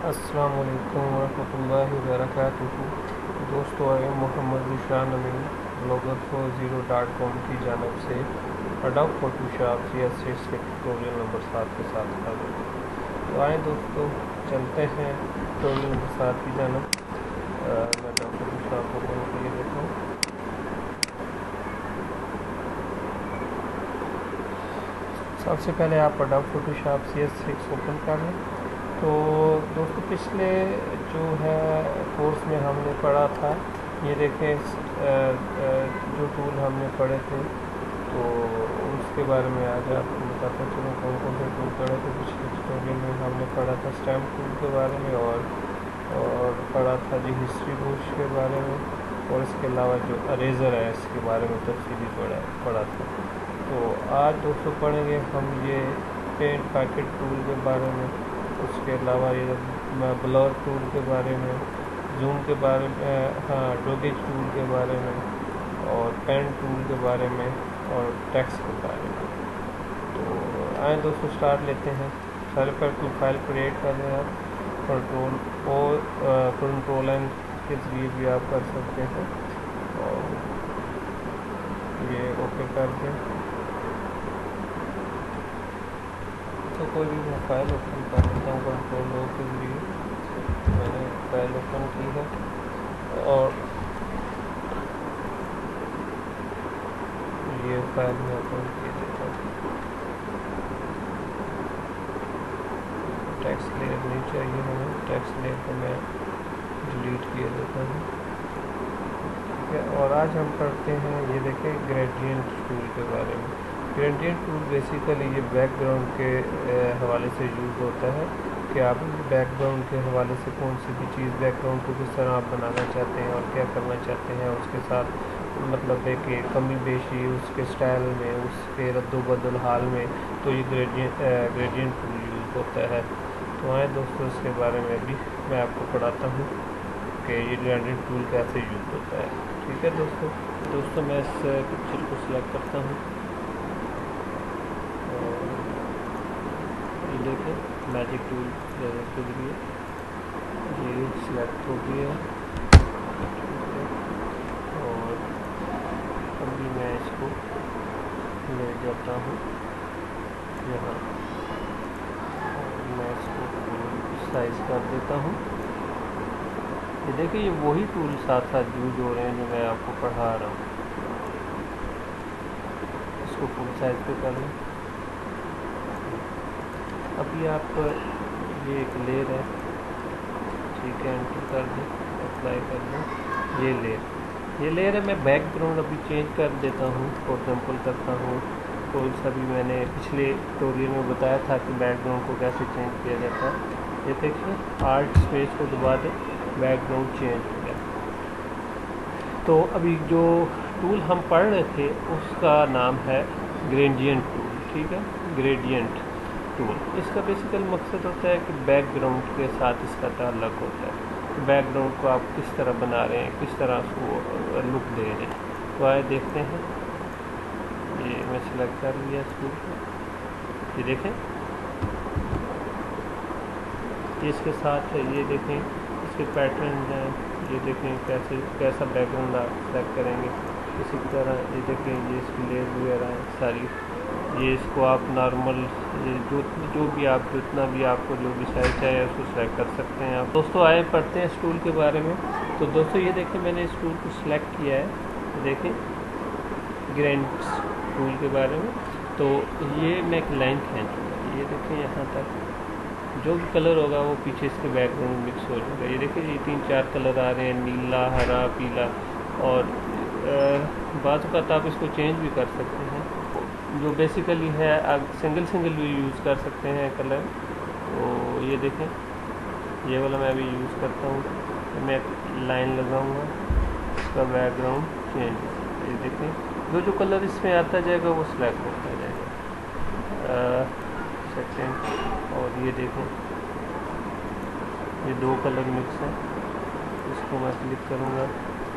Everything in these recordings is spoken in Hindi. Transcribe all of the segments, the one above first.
अस्सलाम वालेकुम वरहमतुल्लाहि वबरकातुहू। दोस्तों, आए मोहम्मद ज़ीशान अमीन bloger40.com की जानब से अडोब फोटोशॉप CS6 के ट्यूटोरियल नंबर 7 के साथ हाजिर हूँ। तो आए दोस्तों, चलते हैं ट्यूटोरियल नंबर 7 की जानब। मैं अडोब फोटोशॉप ओपन किए देता हूँ। सबसे पहले आप अडोब फोटोशॉप CS6 ओपन कर लें। तो दोस्तों, पिछले जो है कोर्स में हमने पढ़ा था, ये देखें जो टूल हमने पढ़े थे, तो उसके बारे में आज आपको बताता चलूँ कौन कौन से टूल पढ़े थे। पिछले ट्यूटोरियल में हमने पढ़ा था स्टैम्प टूल के बारे में और पढ़ा था जी हिस्ट्री बुश के बारे में, और इसके अलावा जो अरेज़र है इसके बारे में तफसीली पढ़ा था। तो आज दोस्तों पढ़ेंगे हम ये पेंट पैकेट टूल के बारे में, उसके अलावा ये ब्लर टूल के बारे में, जूम के बारे में, हाँ डोगेज टूल के बारे में, और पेन टूल के बारे में, और टेक्स्ट के बारे में। तो आए दोस्तों स्टार्ट लेते हैं। सारे पर कोई फाइल क्रिएट कर दें आप, कंट्रोल एन के जरिए भी आप कर सकते हैं, और ये ओके कर दें। तो कोई भी मैं फाइल ओपन कर लेता हूँ कंट्रोल ओ के जरिए। मैंने फाइल ओपन की है और ये फाइल मैं ओपन किए देता हूँ। टेक्स्ट लेयर नहीं चाहिए हमें, टेक्स्ट लेयर को मैं डिलीट किए देता हूँ। ठीक है, और आज हम पढ़ते हैं, ये देखें ग्रेडियंट टूल के बारे में। ग्रेडियंट टूल बेसिकली ये बैकग्राउंड के हवाले से यूज़ होता है कि आप बैकग्राउंड के हवाले से कोई सी भी चीज़, बैकग्राउंड को किस तरह आप बनाना चाहते हैं और क्या करना चाहते हैं, उसके साथ मतलब है कि कमी बेशी उसके स्टाइल में, उसके रद्दोबदल हाल में, तो ये ग्रेडियंट टूल यूज़ होता है। तो आए दोस्तों, इसके बारे में भी मैं आपको पढ़ाता हूँ कि ये ग्रेडियंट टूल कैसे यूज़ होता है। ठीक है दोस्तों, मैं इस पिक्चर को सिलेक्ट करता हूँ। ये देखें मैजिक टूल के लिए ये सिलेक्ट हो गया है। और अभी मैं इसको ले जाता हूँ यहाँ, और मैं इसको फुल साइज कर देता हूँ। ये देखिए, ये वही टूल साथ साथ यूज हो रहे हैं जो मैं आपको पढ़ा रहा हूँ। इसको फुल साइज पे कर लें। अभी आप ये एक लेयर है, ठीक है, एंटर कर दें, अप्लाई कर दें। ये लेयर है। मैं बैकग्राउंड अभी चेंज कर देता हूँ, फॉर एग्जाम्पल करता हूँ। तो सभी मैंने पिछले ट्यूटोरियल में बताया था कि बैकग्राउंड को कैसे चेंज किया जाता है। ये देखिए, आर्ट स्पेस को दबा दें, बैकग्राउंड चेंज हो गया। तो अभी जो टूल हम पढ़ रहे थे उसका नाम है ग्रेडियंट टूल। ठीक है, ग्रेडियंट टूल, इसका बेसिकल मकसद होता है कि बैकग्राउंड के साथ इसका ताल्लुक़ होता है। बैकग्राउंड को आप किस तरह बना रहे हैं, किस तरह उसको लुक दे रहे हैं। तो आए देखते हैं। ये मैं सिलेक्ट कर लिया इस टूल को। ये देखें, इसके साथ ये देखें इसके पैटर्न हैं। ये देखें कैसा बैकग्राउंड आप सेलेक्ट करेंगे। इसी तरह ये देखें, ये इसकी लेयर वगैरह है सारी। ये इसको आप नॉर्मल जो भी आप जितना भी आपको जो भी साइज चाहिए उसको सेलेक्ट कर सकते हैं आप। दोस्तों आए पढ़ते हैं इस टूल के बारे में। तो दोस्तों ये देखें, मैंने इस टूल को सिलेक्ट किया है। देखें ग्रेडियंट टूल के बारे में। तो ये मैं एक लाइन खींचूँगा। ये देखें, यहाँ तक जो भी कलर होगा वो पीछे इसके बैकग्राउंड मिक्स हो जाएगा। ये देखिए, ये 3-4 कलर आ रहे हैं, नीला, हरा, पीला, और बाज़ वक़्त आप इसको चेंज भी कर सकते हैं। जो बेसिकली है आप सिंगल भी यूज़ कर सकते हैं कलर। तो ये देखें, ये वाला मैं अभी यूज़ करता हूँ। मैं लाइन लगाऊंगा, इसका बैकग्राउंड चेंज। ये देखें, जो कलर इसमें आता जाएगा वो सिलेक्ट होता जाएगा। सेकेंड, और ये देखें, ये 2 कलर मिक्स हैं। इसको मैं क्लिक करूँगा,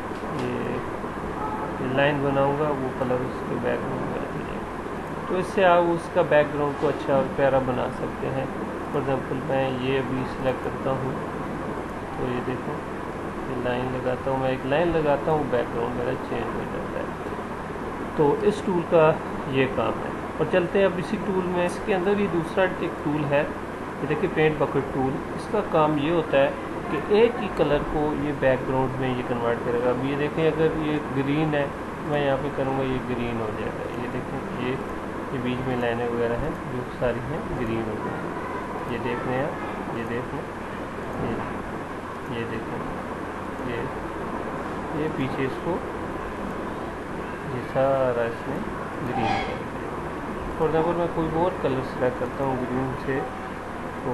ये लाइन बनाऊँगा, वो कलर उसके बैकग्राउंड में आ जाएगा। तो इससे आप उसका बैकग्राउंड को अच्छा और प्यारा बना सकते हैं। फॉर एग्ज़ाम्पल मैं ये अभी सिलेक्ट करता हूँ, तो ये देखो ये लाइन लगाता हूँ, मैं एक लाइन लगाता हूँ, बैकग्राउंड मेरा चेंज हो जाता है। तो इस टूल का ये काम है। और चलते हैं अब इसी टूल में, इसके अंदर भी दूसरा एक टूल है, ये देखिए पेंट बकेट टूल। इसका काम ये होता है कि एक ही कलर को ये बैकग्राउंड में ये कन्वर्ट करेगा। अब ये देखें, अगर ये ग्रीन है, मैं यहाँ पे करूँगा ये ग्रीन हो जाएगा। ये देखें ये बीच में लाइनें वगैरह हैं जो सारी हैं ग्रीन हो गई। ये देख रहे हैं आप, ये देख लें, ये देखें, ये पीछे इसको ये सारा इसमें ग्रीन कर दिया। फॉर एग्जाम्पल मैं कोई और कलर सेलेक्ट करता हूँ ग्रीन से, तो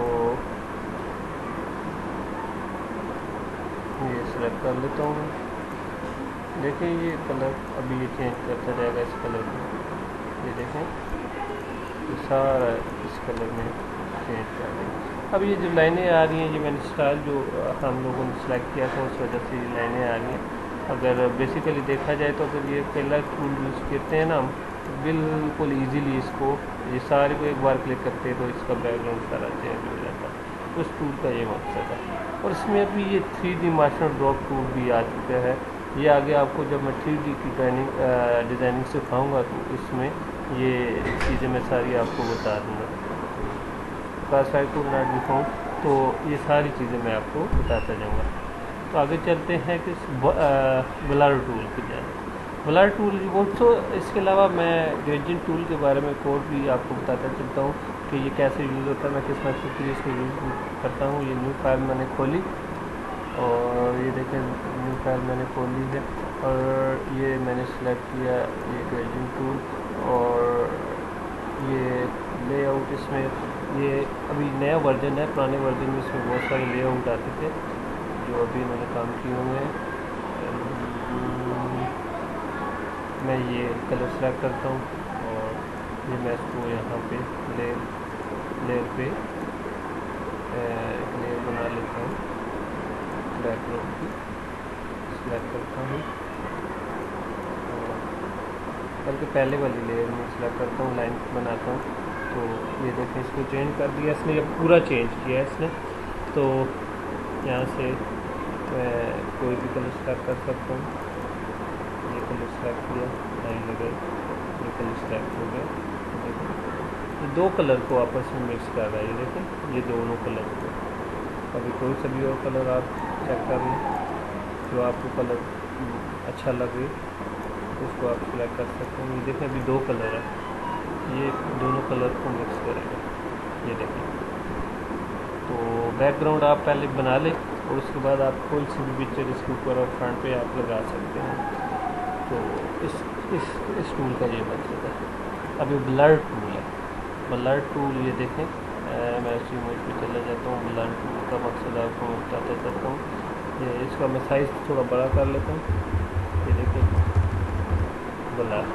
ये सिलेक्ट कर लेता हूँ। देखें ये कलर अभी ये चेंज करता जाएगा इस कलर में। ये देखें ये सारा इस कलर में चेंज कर देंगे। अब ये जो लाइनें आ रही हैं, ये मैंने स्टाइल जो हम लोगों ने सेलेक्ट किया था उस वजह से ये लाइनें आ रही हैं। अगर बेसिकली देखा जाए तो अगर ये कलर टूल यूज़ करते हैं ना हम, तो बिल्कुल ईजीली इसको ये सारे को एक बार क्लिक करते हैं तो इसका बैकग्राउंड सारा चेंज हो जाता है। उस टूल का ये मकसद है। और इसमें अभी ये 3D मार्शल ड्रॉप टूल भी आ चुका है। ये आगे आपको जब मैं 3D की डिज़ाइनिंग सिखाऊंगा तो इसमें ये चीज़ें मैं सारी आपको बता दूँगा। खास साइड को ना दिखाऊँ तो ये सारी चीज़ें मैं आपको बताता जाऊँगा। तो आगे चलते हैं कि ब्लर टूल की जाए। ब्लर टूल वो तो, इसके अलावा मैं ग्रेडियंट टूल के बारे में कोड भी आपको बताता चलता हूँ कि ये कैसे यूज़ होता है, मैं किस मकसद के लिए इसको यूज़ करता हूँ। ये न्यू फाइल मैंने खोली और ये देखें न्यू फाइल मैंने खोली है और ये मैंने सेलेक्ट किया ये ग्रेडियंट टूल। और ये लेआउट इसमें ये अभी नया वर्जन है, पुराने वर्जन में इसमें बहुत सारे लेआउट आते थे जो अभी इन्होंने काम किए हुए हैं। मैं ये कलर सेलेक्ट करता हूँ और ये मैं इसको यहाँ पे लेयर पे एक लेयर बना लेता हूँ, बैकग्राउंड की सेलेक्ट करता हूँ और बल्कि पहले वाली लेयर में सेलेक्ट करता हूँ, लाइन बनाता हूँ। तो ये देखें इसको चेंज कर दिया इसने, अब पूरा चेंज किया है इसने। तो यहाँ से मैं कोई भी कलर सेलेक्ट कर सकता हूँ। ये कलर सेलेक्ट किया, लाइन लगाई, ये कलर सेलेक्ट हो गया। देखो ये दो कलर को आपस में मिक्स कर रहा है। ये देखें ये दोनों कलर को, अभी कोई सा भी और कलर आप चेक कर लें जो आपको कलर अच्छा लगे उसको आप सिलेक्ट कर सकते हैं। ये देखें अभी दो कलर है, ये दोनों कलर को मिक्स करेगा। ये देखें, तो बैकग्राउंड आप पहले बना लें और उसके बाद आप कोई सी भी पिक्चर इसके ऊपर और फ्रंट पे आप लगा सकते हैं। तो इस टूल का ये मकसद है। अभी ब्लर टूल है, ब्लर टूल ये देखें मैं उसी इमेज पे चला जाता हूँ। ब्लर टूल का मकसद आपको मैं बताता चलता हूँ। ये इसका मैं साइज़ थोड़ा बड़ा कर लेता हूँ। ये देखें ब्लर,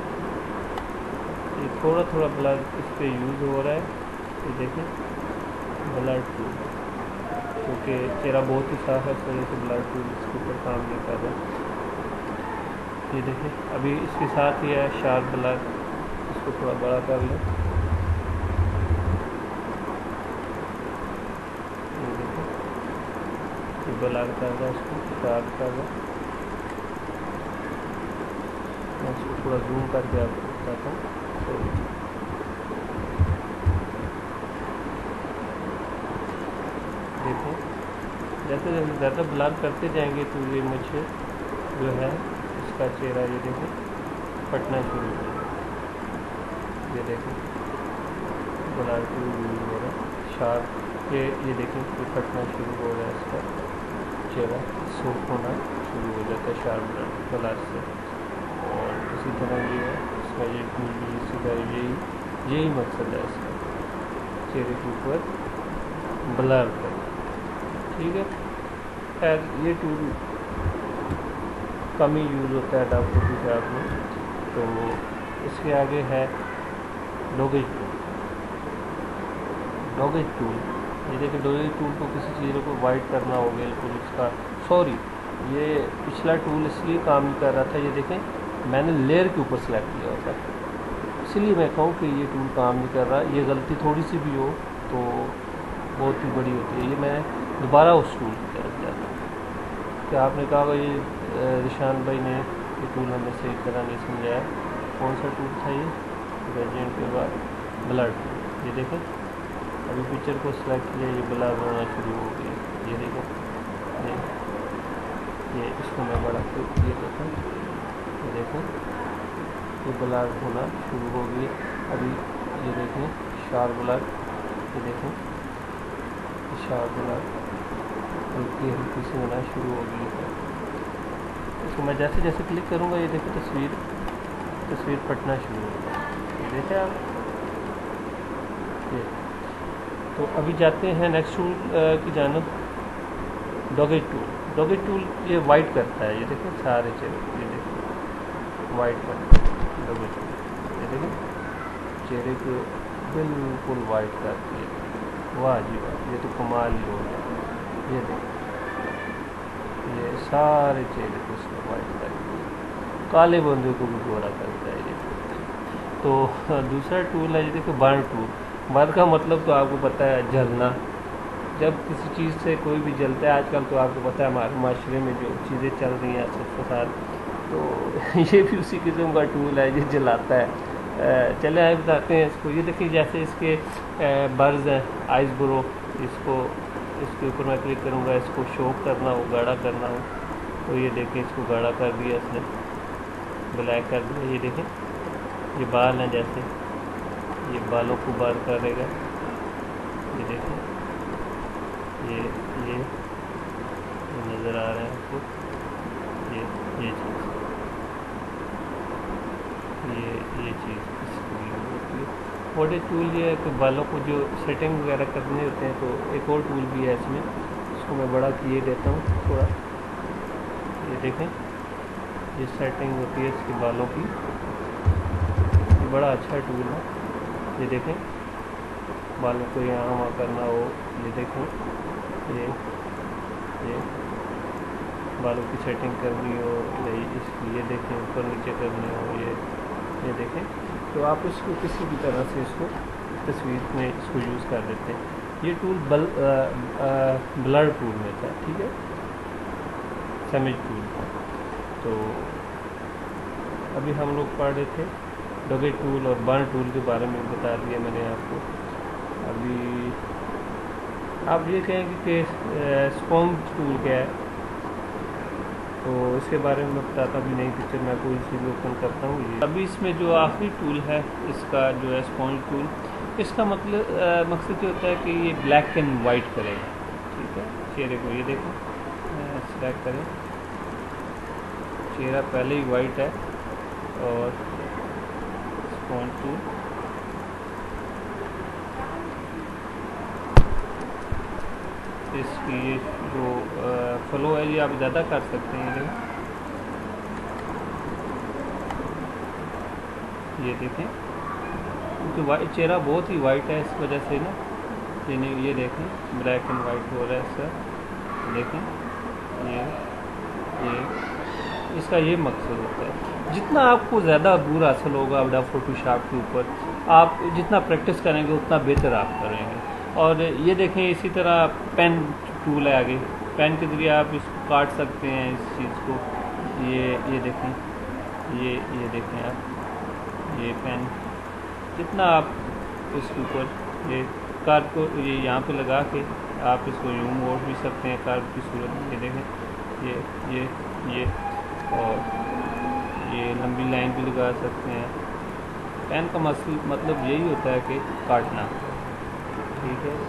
ये थोड़ा थोड़ा ब्लर इस पर यूज़ हो रहा है। ये देखें ब्लर टूल, क्योंकि चेहरा बहुत ही साफ है इस वजह से ब्लर टूल इसके ऊपर काम नहीं कर रहा। ये देखें अभी इसके साथ ही है शार्प ब्लर, इसको थोड़ा बड़ा कर लें। ये देखें ये ब्लर कर रहा है, इसको शार्प कर रहा है। मैं इसको थोड़ा जूम करके आपको बताता हूँ। देखो जैसे जैसे ज़्यादा ब्लर करते जाएंगे तो ये मुझे जो है इसका चेहरा ये देखें फटना शुरू हो जाएगा। ये देखें ब्लर टूल यूज हो रहा है शार्प, ये देखें ये फटना शुरू हो रहा है, इसका चेहरा सूख होना शुरू हो जाता है शार्प ब्लर से। और इसी तरह ये है इसका ये टूल भी इसी तरह यही मकसद है इसका, चेहरे के ऊपर ब्लर कर। ठीक है, खैर ये टूल कम ही यूज़ होता है एडोब फोटोशॉप में। तो इसके आगे है डॉगेज टूल। डॉगेज टूल ये देखिए, डॉगेज टूल को किसी चीज़ को वाइट करना हो बिल्कुल उसका, सॉरी ये पिछला टूल इसलिए काम नहीं कर रहा था। ये देखें मैंने लेयर के ऊपर सेलेक्ट किया होता है, इसलिए मैं कहूँ कि ये टूल काम नहीं कर रहा। ये गलती थोड़ी सी भी हो तो बहुत ही बड़ी होती है। ये मैं दोबारा उस टूल की तरफ जाता हूँ कि आपने कहा होगा ये रिशान भाई ने ये टूल हमें सही तरह नहीं समझाया। कौन सा टूल था ये? ग्रेडियंट के बाद ब्लर टूल। ये देखें, अभी पिक्चर को सिलेक्ट किया, ये ब्लर होना शुरू हो गया। ये देखें, ये इसको मैं बड़ा ये देखें ये ब्लर होना शुरू हो गई। अभी ये देखें शार्प ब्लर, ये देखें शार्प ब्लर हल्की हल्की से होना शुरू हो गई है। इसको मैं जैसे जैसे क्लिक करूँगा ये देखें तस्वीर फटना शुरू होगा। ये देखें आप ये। तो अभी जाते हैं नेक्स्ट टूल की जानब, डॉगेज टूल। डॉगेज टूल ये वाइट करता है। ये देखें सारे चेहरे, ये देखें वाइट करता है डॉगेज टूल। ये देखें चेहरे को बिल्कुल वाइट करती है। वाह जी वाह, ये तो कमाल ही हो गया। ये देखें ये सारे चेहरे को इसमें वाइट करती है, काले बंदे को भी गोरा करता है ये। तो दूसरा टूल है ये देखो बर्न टूल। बर्न का मतलब तो आपको पता है जलना। जब किसी चीज़ से कोई भी जलता है, आजकल तो आपको पता है हमारे माशरे में जो चीज़ें चल रही हैं सबके साथ, तो ये भी उसी किस्म का टूल है, ये जलाता है। चले आए बताते हैं इसको। ये देखिए जैसे इसके बर्ज हैं, आइस ब्रो, इसके ऊपर मैं क्लिक करूँगा, इसको शो करना हो, गाढ़ा करना हो, तो ये देखें इसको गाढ़ा कर दिया इसने, ब्लैक कर दिया। ये देखें ये बाल हैं, जैसे ये बालों को बार करेगा। ये देखें ये नज़र आ रहे हैं आपको, ये चीज़ ये चीज़ इसको होती है। बॉडी टूल ये है कि बालों को जो सेटिंग वगैरह करने होते हैं, तो एक और टूल भी है इसमें, इसको मैं बड़ा किए देता हूँ थोड़ा। ये देखें ये सेटिंग होती है इसके बालों की, ये बड़ा अच्छा टूल है। ये देखें बालों को यहाँ वहाँ करना हो, ये देखें ये बालों की सेटिंग करनी हो, इसकी ये देखें ऊपर नीचे करनी हो, ये देखें, तो आप इसको किसी भी तरह से इसको तस्वीर में इसको यूज़ कर देते हैं। ये टूल ब्लर टूल में था, ठीक है, समेज टूल था। तो अभी हम लोग पढ़ रहे थे डॉगेज टूल और बर्न टूल के बारे में बता दिया मैंने आपको। अभी आप ये कहेंगे कि स्पॉन्ज टूल क्या है, तो इसके बारे में मैं बताता हूँ। अभी नई पिक्चर मैं कोई सी भी ओपन करता हूँ। ये अभी इसमें जो आखिरी टूल है इसका जो है स्पॉन्ज टूल, इसका मतलब मकसद ये होता है कि ये ब्लैक एंड वाइट करेगा, ठीक है, चेहरे को। ये देखो सेलेक्ट करें, चेहरा पहले ही वाइट है, और स्पॉन्ज टूल इसकी ये जो फ्लो है ये आप ज़्यादा कर सकते हैं। ये देखें क्योंकि वाइट चेहरा बहुत ही वाइट है, इस वजह से ना ये देखें ब्लैक एंड वाइट हो रहा है सर। देखें ये इसका ये मकसद होता है। जितना आपको ज़्यादा दूर हासिल होगा अपना फोटोशॉप के ऊपर, आप जितना प्रैक्टिस करेंगे उतना बेहतर आप करेंगे। और ये देखें इसी तरह पेन टूल है आगे, पेन के ज़रिए आप इसको काट सकते हैं इस चीज़ को। ये देखें ये देखें आप, ये पेन जितना आप इसके ऊपर ये कार्ड को ये यहाँ पे लगा के आप इसको यूं मोड़ भी सकते हैं कार्ड की सूरत में। ये देखें ये और ये लंबी लाइन भी लगा सकते हैं। पेन का मतलब यही होता है कि काटना, ठीक है।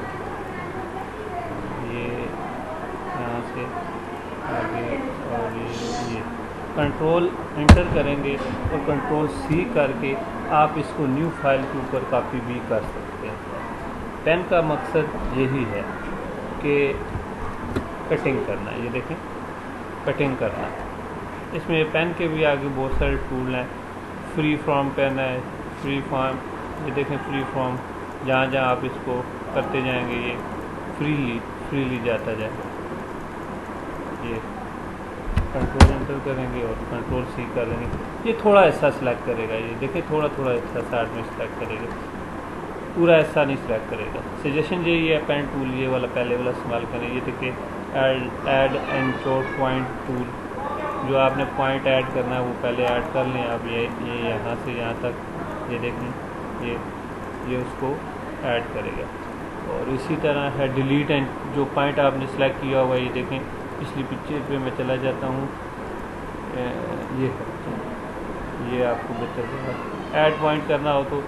ये यहाँ से आगे और ये कंट्रोल एंटर करेंगे और कंट्रोल सी करके आप इसको न्यू फाइल के ऊपर कॉपी भी कर सकते हैं। पेन का मकसद यही है कि कटिंग करना। ये देखें कटिंग करना। इसमें पेन के भी आगे बहुत सारे टूल हैं। फ्री फॉर्म पेन है, फ्री फॉर्म, ये देखें फ्री फॉर्म, जहाँ जहाँ आप इसको करते जाएंगे ये फ्रीली जाता जाएगा। ये कंट्रोल एंटर करेंगे और कंट्रोल सी करेंगे, ये थोड़ा ऐसा सिलेक्ट करेगा। ये देखिए थोड़ा हिस्सा साइड में सिलेक्ट करेगा। पूरा ऐसा नहीं सिलेक्ट करेगा। सजेशन यही है, पेन टूल ये वाला पहले वाला इस्तेमाल करें। ये देखिए add and short point tool, जो आपने पॉइंट ऐड करना है वो पहले ऐड कर लें। अब ये यहाँ से यहाँ तक ये देखें, ये उसको ऐड करेगा। और इसी तरह है डिलीट एंड, जो पॉइंट आपने सेलेक्ट किया हुआ है, ये देखें पिछली पिक्चर पे मैं चला जाता हूँ, ये आपको बेहतर होगा। ऐड पॉइंट करना हो तो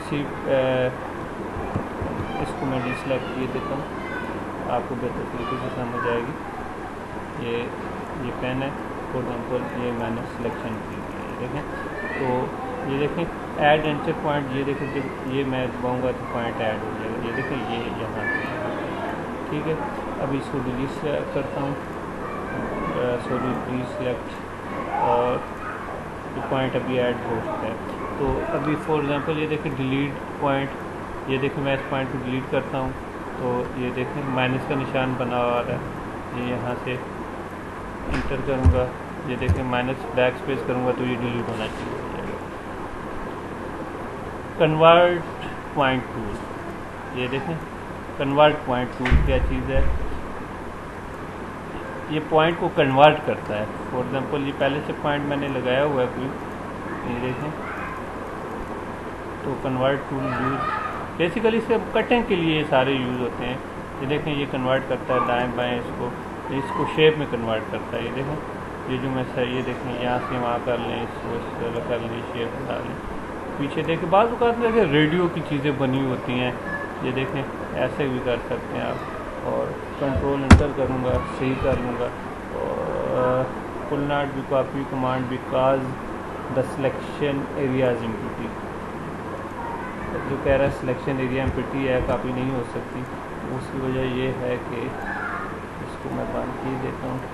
इसको मैं डिसलेक्ट किए देता हूँ, आपको बेहतर तरीके से समझ आएगी। ये पेन है, फॉर एग्जाम्पल ये मैंने सिलेक्शन की है, देखें। तो ये देखें ऐड एंटर पॉइंट, ये देखें जब ये मैं दबाऊँगा तो पॉइंट ऐड हो जाएगा। ये देखें ये यहाँ, ठीक है। अब इसको डिलीट करता हूँ, सॉरी डिसलेक्ट, और पॉइंट अभी ऐड हो चुका है। तो अभी फॉर एग्जांपल ये देखें डिलीट पॉइंट, ये देखें मैं इस पॉइंट को डिलीट करता हूँ तो ये देखें माइनस का निशान बना हुआ है। ये यहाँ से इंटर करूँगा, ये देखें माइनस बैक स्पेस करूँगा तो ये डिलीट होना चाहिए। कन्वर्ट पॉइंट टूल, ये देखें कन्वर्ट पॉइंट टूल क्या चीज़ है, ये पॉइंट को कन्वर्ट करता है। फॉर एग्जांपल ये पहले से पॉइंट मैंने लगाया हुआ है कोई, ये देखें, तो कन्वर्ट टूल यूज बेसिकली इससे कटिंग के लिए ये सारे यूज़ होते हैं। ये देखें ये कन्वर्ट करता है दाएं बाएं, इसको शेप में कन्वर्ट करता है। ये देखें ये जो मैं सही, ये देखें यहाँ से वहाँ कर लें, इसको इस तरह कर लें, शेप बना लें। पीछे देखें बाज़ औक़ात देखें रेडियो की चीज़ें बनी होती हैं, ये देखें ऐसे भी कर सकते हैं आप। और कंट्रोल एंटर करूँगा, सही कर लूँगा। और could not be copy command because the selection area's empty, जो कह रहा है सिलेक्शन एरिया एम्प्टी है, कॉपी नहीं हो सकती। उसकी वजह ये है कि इसको मैं बंद कर देता हूँ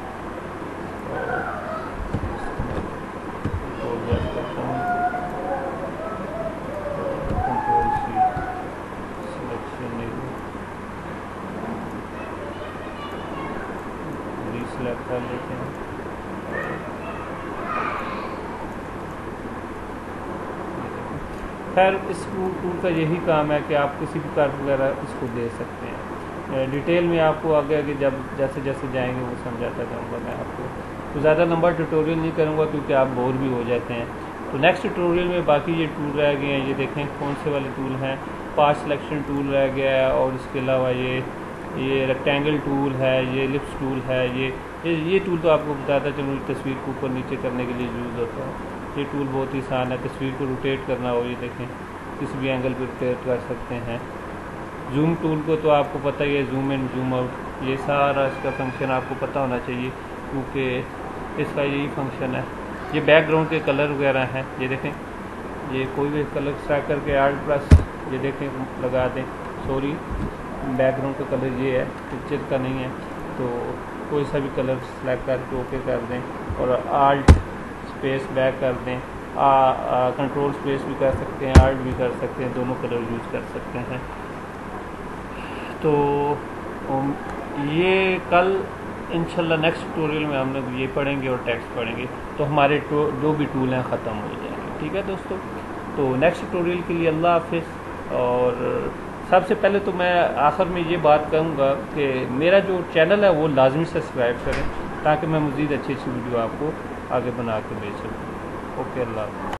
और करता हूँ control C, selection area reselect कर लेते हैं। खैर इस टूल का यही काम है कि आप किसी भी कार्ड वगैरह इसको दे सकते हैं। डिटेल में आपको आगे आगे जब जैसे जैसे जाएंगे वो समझाता जाऊँगा मैं आपको। तो ज़्यादा लंबा ट्यूटोरियल नहीं करूँगा क्योंकि आप बोर भी हो जाते हैं। तो नेक्स्ट ट्यूटोरियल में बाकी ये टूल रह गए हैं, ये देखें कौन से वाले टूल हैं। पाथ सिलेक्शन टूल रह गया है, और इसके अलावा ये रेक्टेंगल टूल है, ये एलिप्स टूल है। ये टूल तो आपको बताता चलूँ तस्वीर को ऊपर नीचे करने के लिए यूज़ होता है। ये टूल बहुत ही आसान है, तस्वीर को रोटेट करना हो, ये देखें किसी भी एंगल पर रोटेट कर सकते हैं। जूम टूल को तो आपको पता ही है, जूम इन जूम आउट, ये सारा इसका फंक्शन आपको पता होना चाहिए क्योंकि इसका यही फंक्शन है। ये बैकग्राउंड के कलर वगैरह हैं, ये देखें ये कोई भी कलर सेलेक्ट करके आर्ट प्लस ये देखें लगा दें। सॉरी बैकग्राउंड का कलर ये है, पिक्चर का नहीं है, तो कोई सा भी कलर सेलेक्ट करके ओके कर दें और आल्ट स्पेस बैक कर दें। कंट्रोल स्पेस भी कर सकते हैं, आर्ट भी कर सकते हैं, दोनों कलर यूज़ कर सकते हैं। तो ये कल इंशाल्लाह नेक्स्ट ट्यूटोरियल में हम लोग ये पढ़ेंगे और टेक्स्ट पढ़ेंगे, तो हमारे जो भी टूल हैं ख़त्म हो जाएंगे। ठीक है दोस्तों, तो नेक्स्ट ट्यूटोरियल के लिए अल्लाह हाफिज़। और सबसे पहले तो मैं आखिर में ये बात कहूँगा कि मेरा जो चैनल है वो लाजमी सब्सक्राइब करें ताकि मैं मज़ीद अच्छी अच्छी वीडियो आपको आगे बना के भेज सकूँ। ओके, अल्लाह।